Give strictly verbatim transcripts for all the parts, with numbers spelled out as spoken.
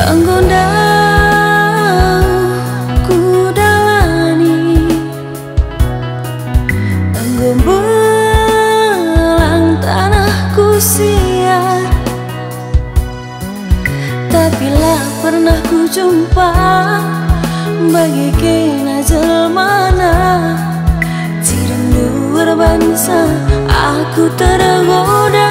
Anggondau ku dalani, anggombelang tanahku sia. Tapi lah pernah ku jumpa bagi kena jelmana, cideng luar bangsa aku tergoda.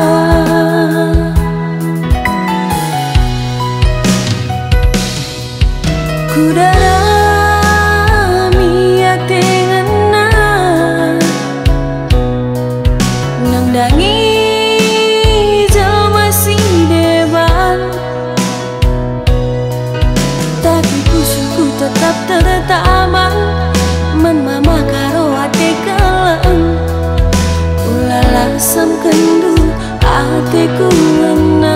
Ku darami ate ngena nangdangi jelma si deban, tapi pusuku tetap tertaman men mama karo ate keleng. Ulala sam kendu ateku ngena.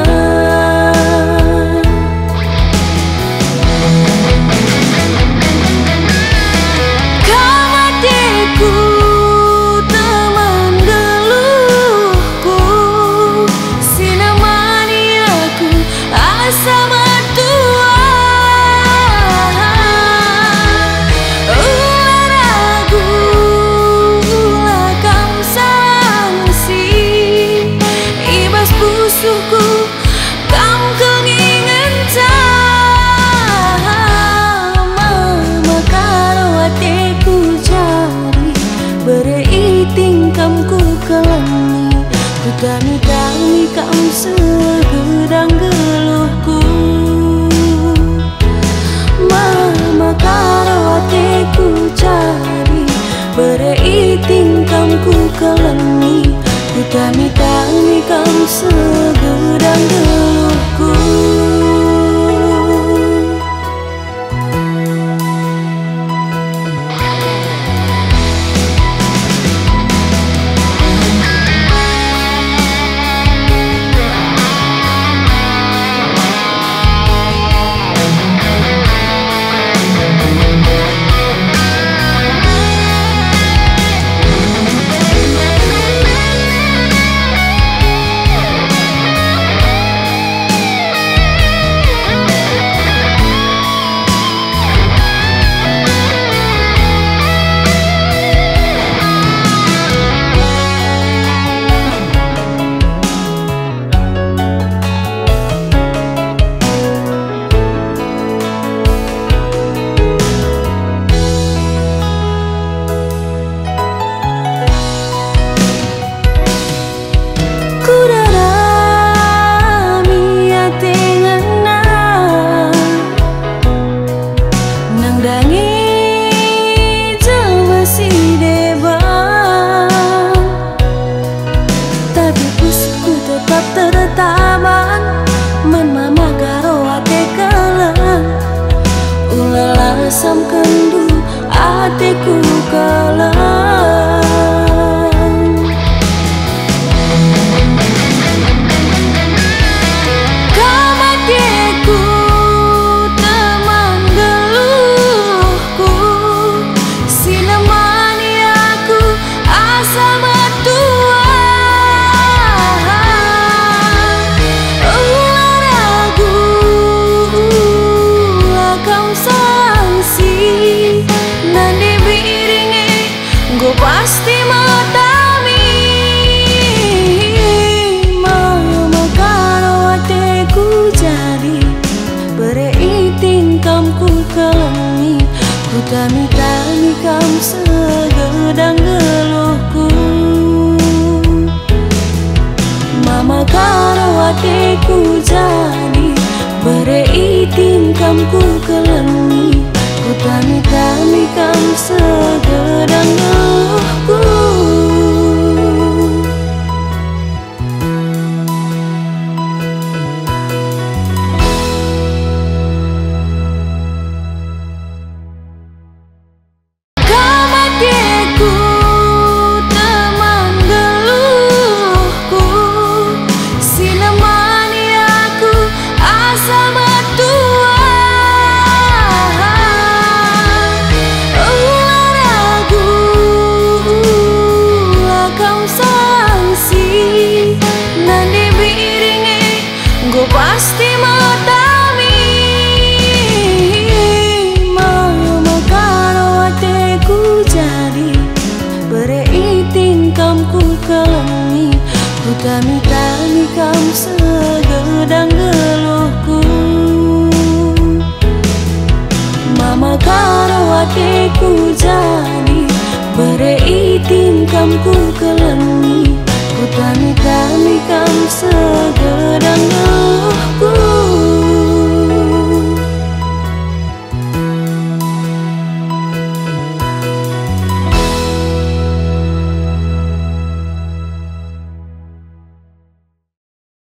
Dami-dami kam segedang geluhku, mama karo ateku cari berei tingkamku kelengi. Dami-dami kam segedang geluhku. Sam kendu ateku kalang, kam ateku teman geluhku, sinemani aku asa metua. Ulah ragu ulah kam nande biringe go pasti matami. Mama karo ateku jadi berei tingkamku kelengi. Ku tami-tami kam segedang geluhku, mama karo ateku jadi berei tingkamku kelengi. Ku tami-tami kam segedang geluhku. Kam ateku teman geluhku, sinemani aku asa metua. Pasti matami. Kami kami kamu segedang